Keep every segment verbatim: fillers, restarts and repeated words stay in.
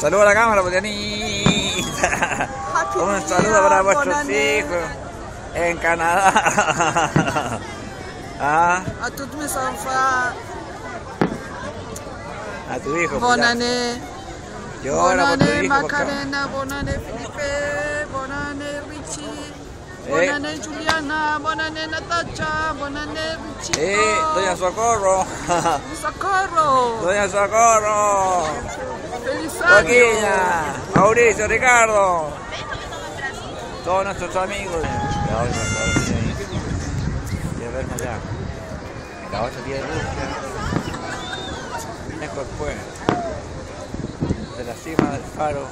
Saluda a la cámara, Dianita. Un saludo para vuestros hijos en Canadá. ¿Ah? A tous mes enfants. A tu hijo. Bonne année. Bonne année Macarena, bonne année Felipe, bonne année Richie, bonne année Juliana, bonne année Natacha, bonne année Richie. Eh, Doña Socorro. Socorro. Doña Socorro. Feliz año. Joaquina, Mauricio, Ricardo. Todos nuestros amigos. Quiero verme allá. En la otra día de búsqueda. Después de la cima del faro,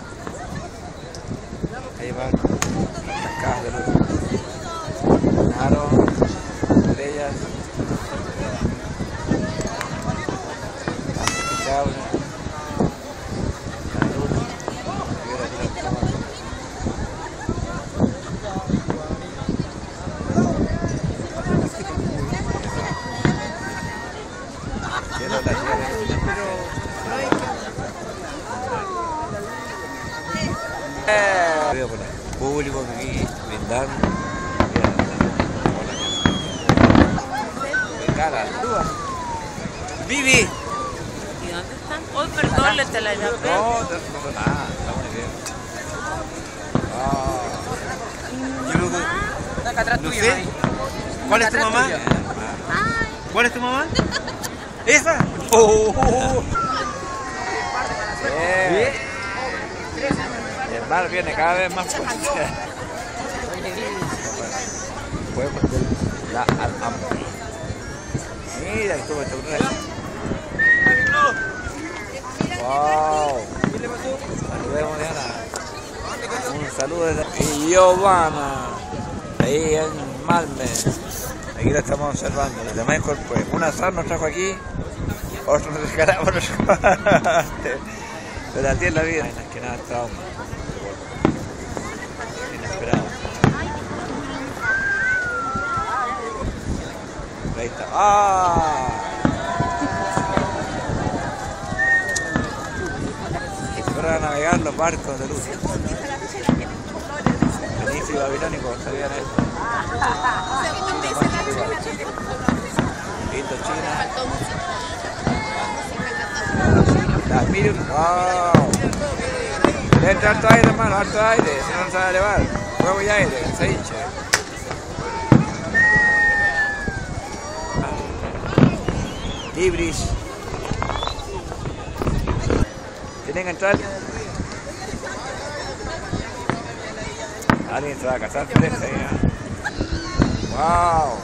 ahí van las cascadas de luz. Faro, estrellas, la luz, veo por el público aquí brindando. Venga, la luz. Vivi. ¿Y dónde están? Oh, perdón, le te la llamé. No, no pasa nada, está muy bien. Ah. Yo luego, Acá atrás no tuyo, sé. ahí. ¿Cuál es tu Atrás mamá? tuyo. ¿Cuál es tu mamá? ¿Esa? Oh. Bien. El mar viene cada vez más fuerte. Podemos la alhambra. Mira, estuvo este wow. Saludemos, Diana. Un saludo de y Giovanna. Ahí en Malme. Aquí la estamos observando. Desde Michael, pues un azar nos trajo aquí. Otro nos descaramos. Pero así es la vida. Más que nada trauma. Inesperado. Ahí está. ¡Ah! Para navegar los barcos de luz. Fenicio y babilónico, ¿sabían esto? Indochina. Las mil. ¡Wow! Entra alto aire, hermano, alto aire, si no, no sabe elevar. Fuego y aire, se hincha. Libris. ¿Tienen que entrar? Alguien se va a casar, frente ahí, ¿eh? ¡Wow!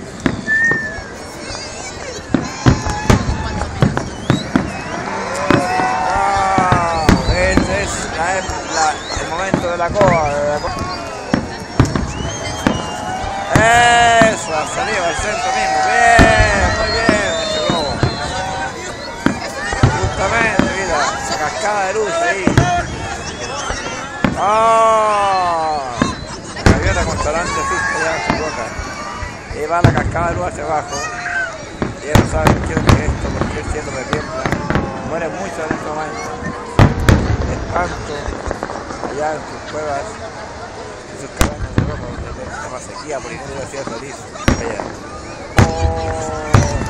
La, la, el momento de la coba, de la coba. Eso, ha salido al centro mismo. Bien, muy bien, ese globo. Justamente, mira, esa cascada de luz ahí. ¡Oh! La gaviota con talante así allá en su boca. Y va la cascada de luz hacia abajo. Y ellos no saben qué es esto, porque el cielo me tiembla. Muere mucho en este momento. Espanto allá en sus cuevas, en sus cabañas de ropa donde estaba sequía por ejemplo hacía feliz allá. Oh,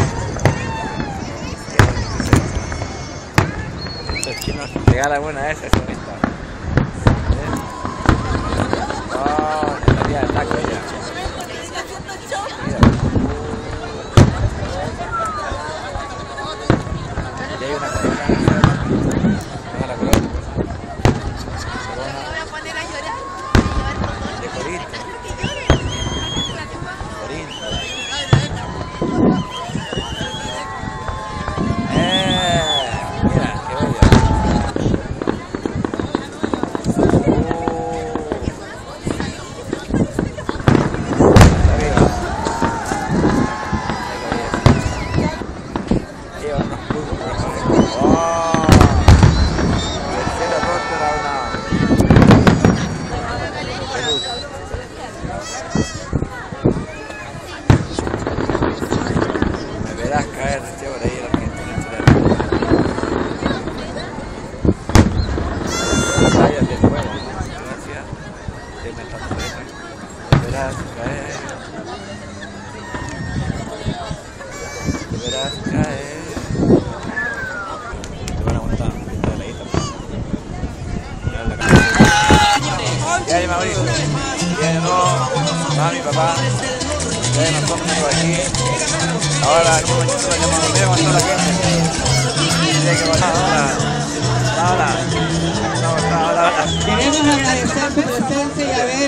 mira. Estos chinos regalan buena esa, esa bonita. Oh, la tía de taco allá. Mira. Y hay una corona. Una corona. Te verás caer. Te verás caer. Te van a gustar. Está de ladito. Ya hay Mauricio. Viene no, mami, papá. Ya nosotros por aquí. Ahora en un momentito nos llamamos. Mira cómo está la gente. Tiene que pasar ahora. Hola. No, hola, hola. Queremos agradecer su presencia y haber